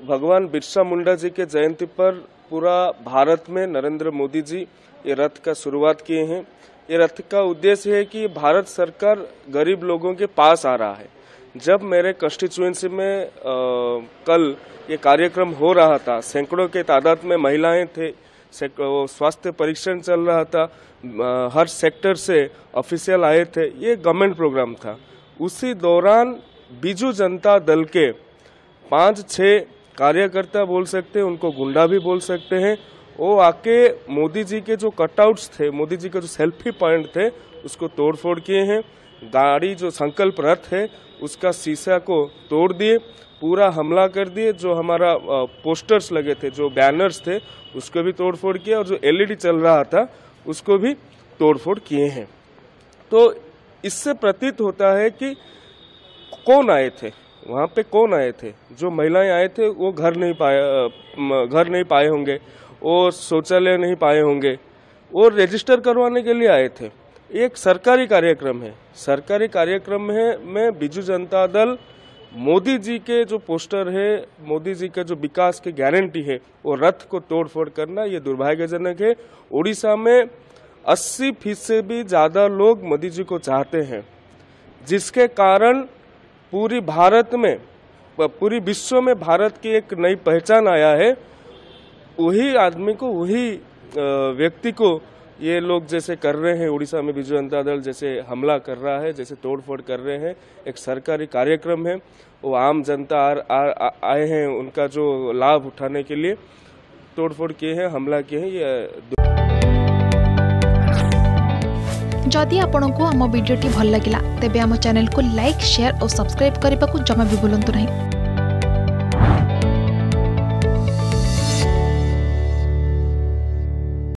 भगवान बिरसा मुंडा जी के जयंती पर पूरा भारत में नरेंद्र मोदी जी ये रथ का शुरुआत किए हैं। ये रथ का उद्देश्य है कि भारत सरकार गरीब लोगों के पास आ रहा है। जब मेरे कंस्टिट्यूएंसी में कल ये कार्यक्रम हो रहा था, सैकड़ों के तादाद में महिलाएं थे, स्वास्थ्य परीक्षण चल रहा था, हर सेक्टर से ऑफिशियल आए थे, ये गवर्नमेंट प्रोग्राम था। उसी दौरान बीजू जनता दल के 5-6 कार्यकर्ता बोल सकते हैं, उनको गुंडा भी बोल सकते हैं, वो आके मोदी जी के जो कटआउट्स थे, मोदी जी के जो सेल्फी पॉइंट थे, उसको तोड़फोड़ किए हैं। गाड़ी जो संकल्प रथ है उसका शीशा को तोड़ दिए, पूरा हमला कर दिए। जो हमारा पोस्टर्स लगे थे, जो बैनर्स थे, उसको भी तोड़फोड़ किया और जो एलईडी चल रहा था उसको भी तोड़फोड़ किए हैं। तो इससे प्रतीत होता है कि कौन आए थे वहाँ पे, कौन आए थे। जो महिलाएं आए थे वो घर नहीं पाए होंगे, और शौचालय नहीं पाए होंगे, और रजिस्टर करवाने के लिए आए थे। एक सरकारी कार्यक्रम है, सरकारी कार्यक्रम में बीजू जनता दल मोदी जी के जो पोस्टर है, मोदी जी का जो विकास की गारंटी है, वो रथ को तोड़फोड़ करना, ये दुर्भाग्यजनक है। उड़ीसा में 80% से भी ज्यादा लोग मोदी जी को चाहते हैं, जिसके कारण पूरी भारत में, पूरी विश्व में भारत की एक नई पहचान आया है। वही आदमी को, वही व्यक्ति को ये लोग जैसे कर रहे हैं, उड़ीसा में बीजू जनता दल जैसे हमला कर रहा है, जैसे तोड़फोड़ कर रहे हैं। एक सरकारी कार्यक्रम है, वो आम जनता आए हैं, उनका जो लाभ उठाने के लिए तोड़फोड़ किए हैं, हमला किए हैं। ये जदि आपंक आम भिडी भल लगा तेब आम चैनल को लाइक, शेयर और सब्सक्राइब करने को जमा भी भूलु नहीं।